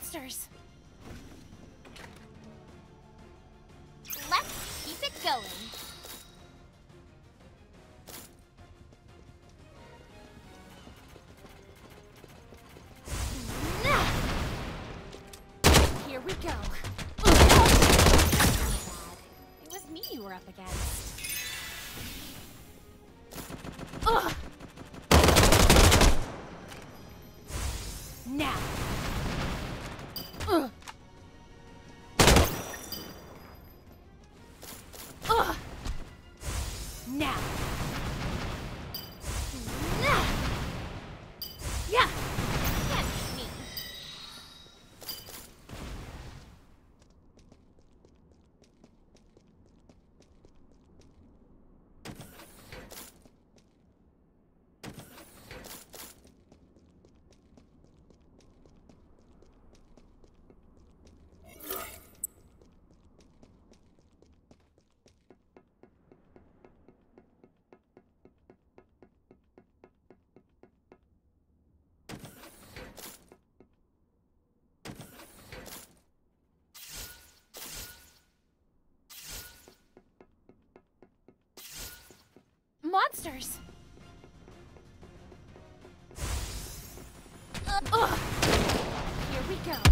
Monsters! Let's keep it going. Here we go. It was me you were up against. Ugh. Now. Ugh. Ugh. Now. Yeah. Can't beat me. Monsters! Here we go.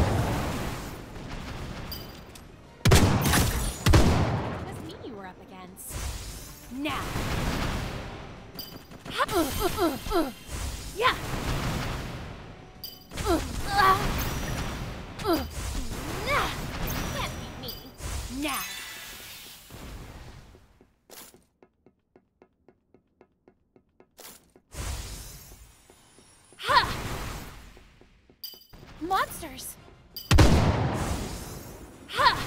It was me you were up against. Now. Yeah. Can't beat me. Now. Monsters! Ha!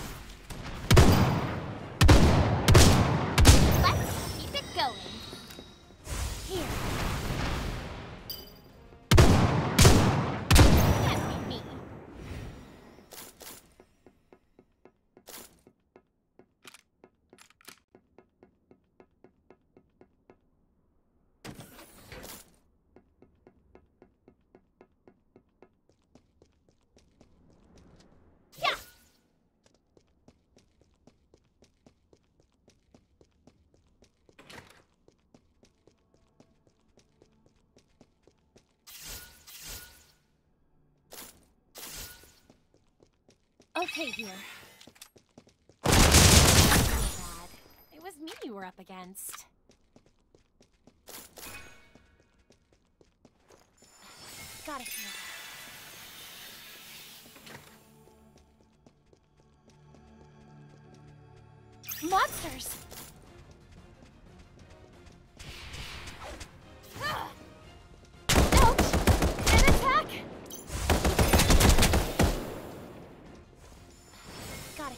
Let's keep it going. Here. Can't beat me. Okay, dear. Bad. It was me you were up against. Got it here. Monsters! Ouch! An attack! Got it.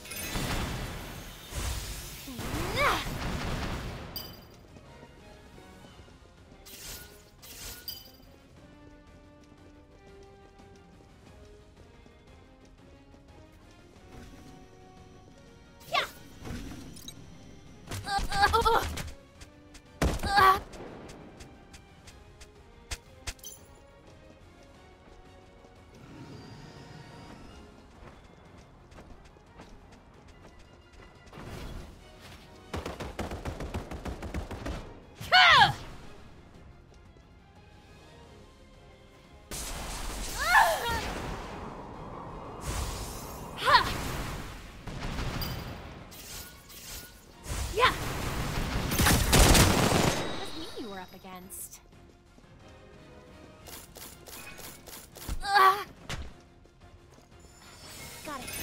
Yeah. Yeah. It was me you were up against. Got it.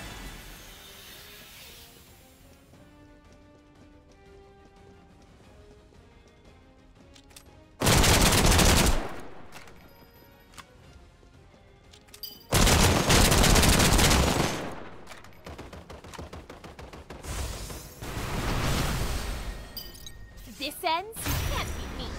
This ends? You can't beat me.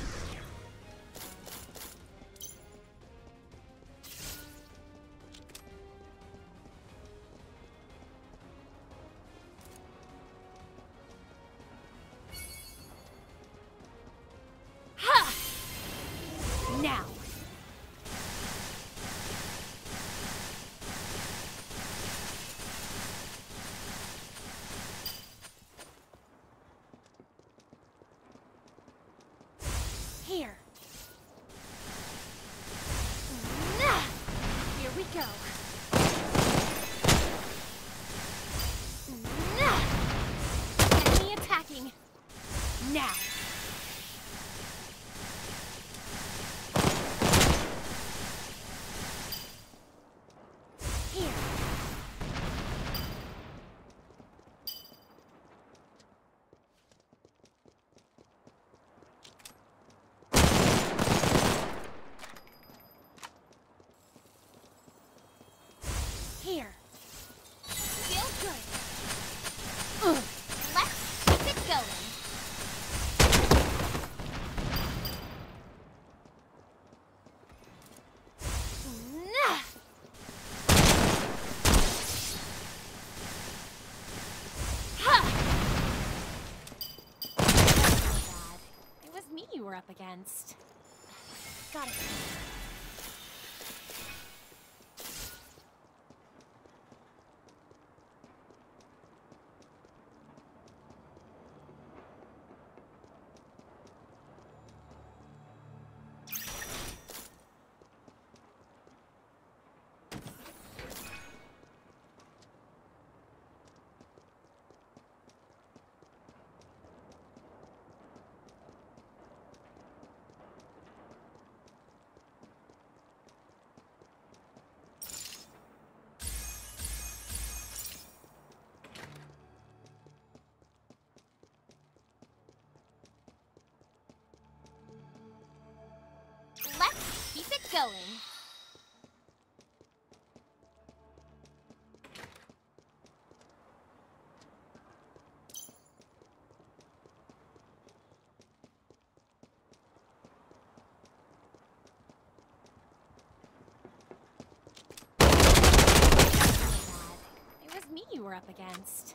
Ha! Now. up against. Got it. Let's keep it going. It was me you were up against.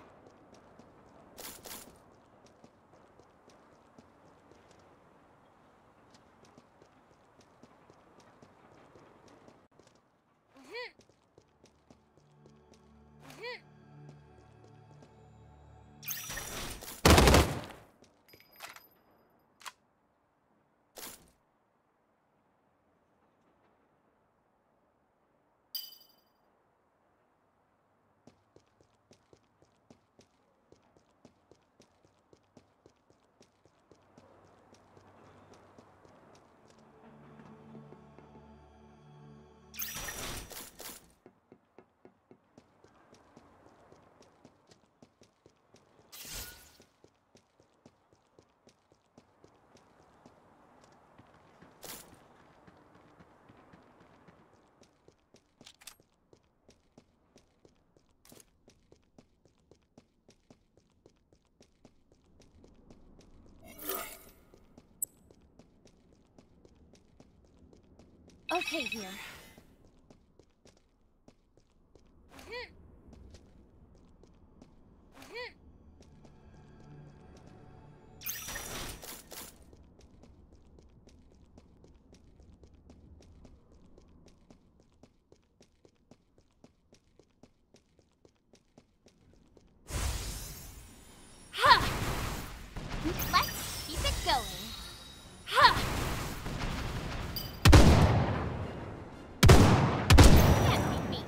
Okay, here. Ha! Let's keep it going. Ha! Can't beat me.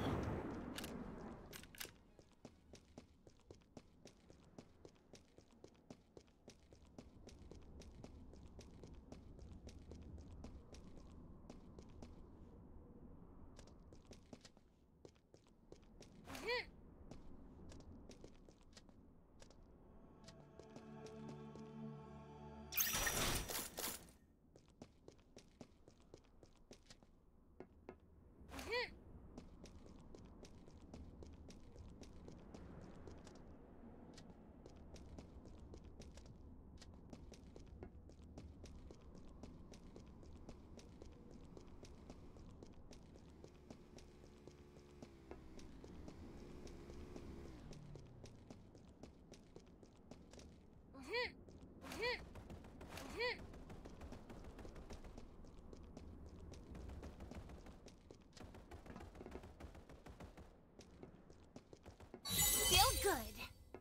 Feel good.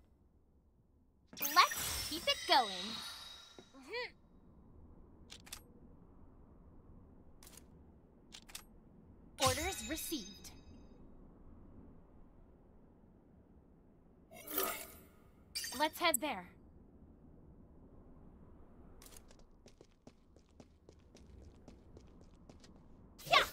Let's keep it going. Orders received. Let's head there. Yeah!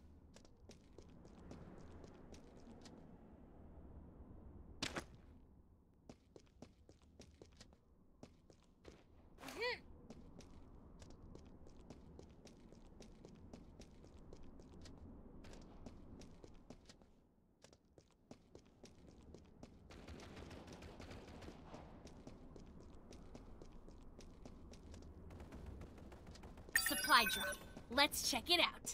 Supply drop. Let's check it out.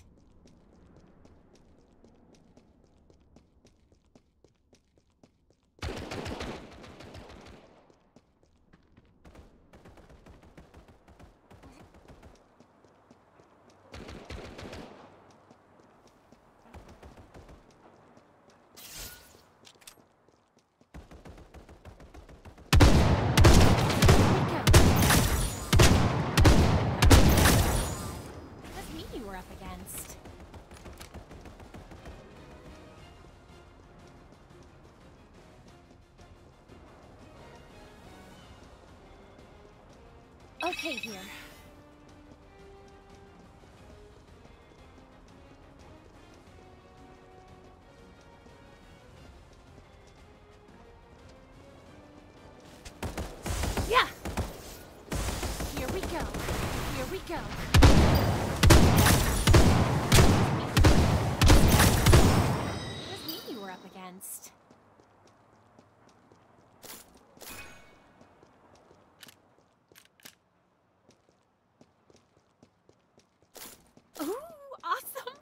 Okay here. Yeah! Here we go. Here we go. It was me you were up against. Ooh, awesome!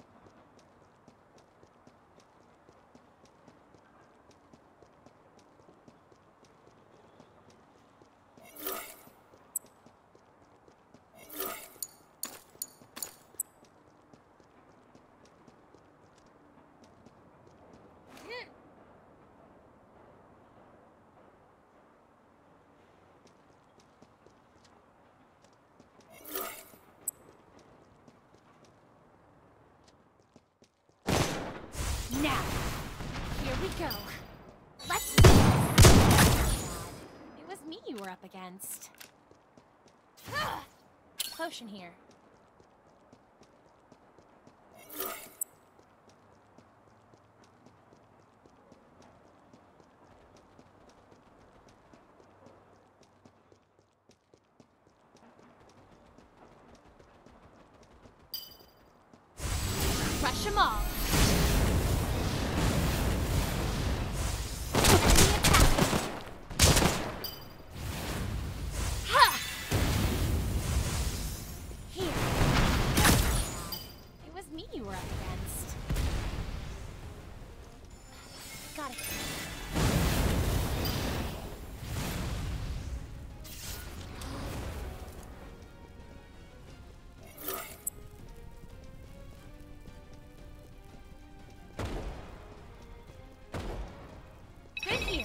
Now, here we go. Let's... It was me you were up against. Potion here. Crush 'em all. Me you were up against. Got it. Good here.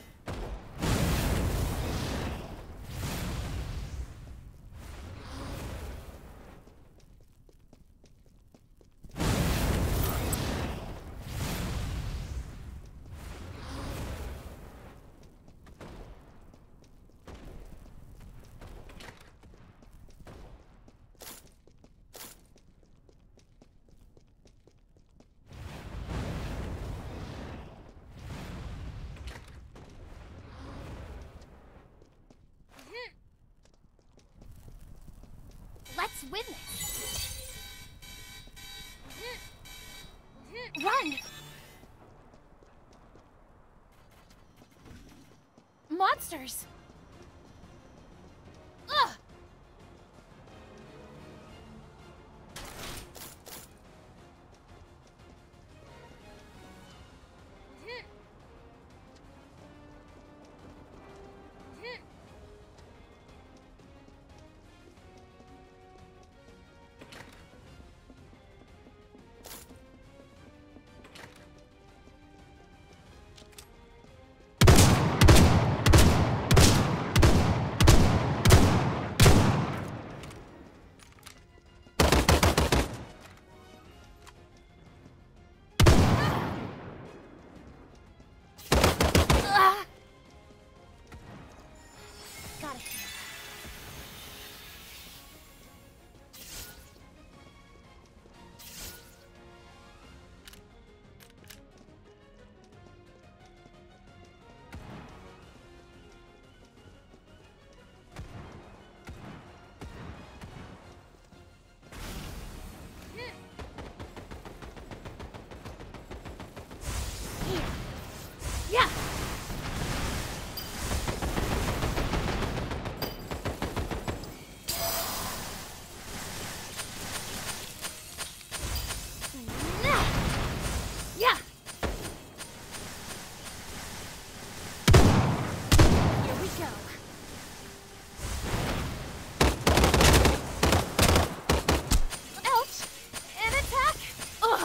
Let's win this. Run! Monsters! Ugh! Got it. Here. Yeah. Yeah. Here we go. Ouch! An attack! Ugh!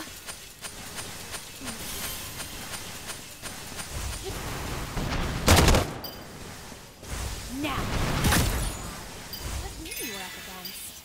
Now! What me you were up against?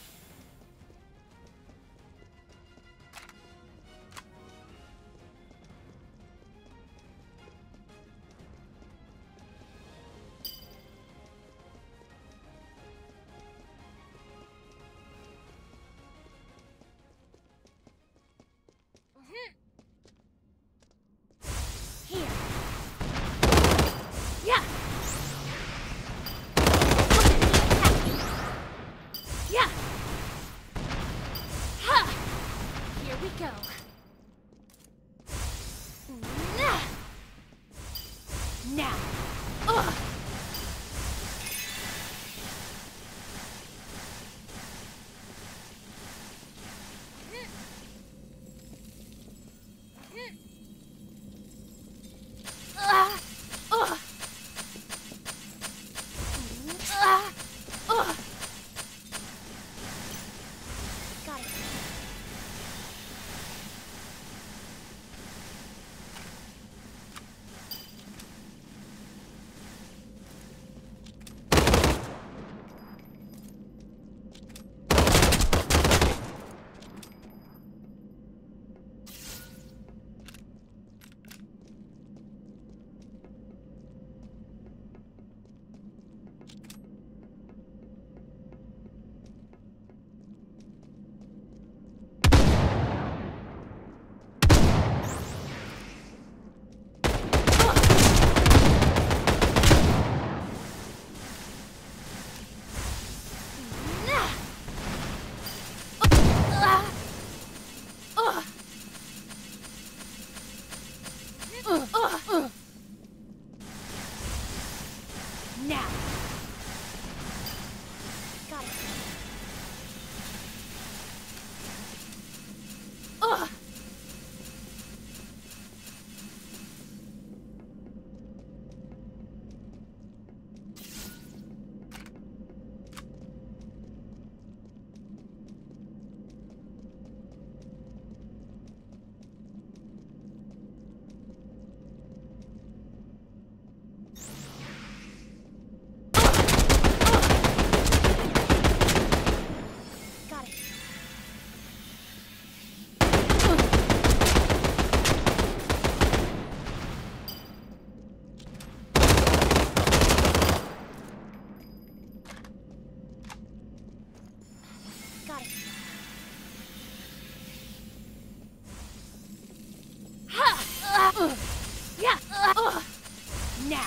Now. Ugh. Got it. Now. Got it. Ugh. Got it. Got it. Ha! Yeah! Now.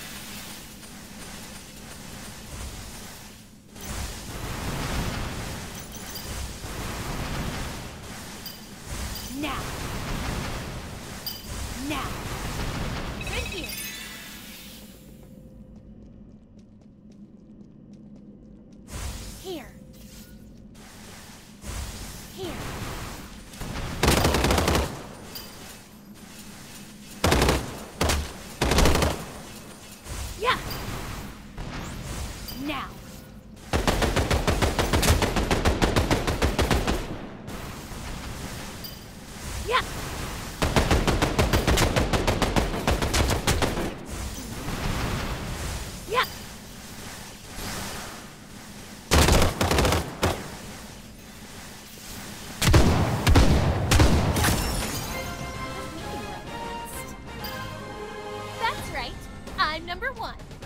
Now. Now. Right here. Here. Here. Yeah. Now. Yeah. Yeah. That's right. I'm number 1.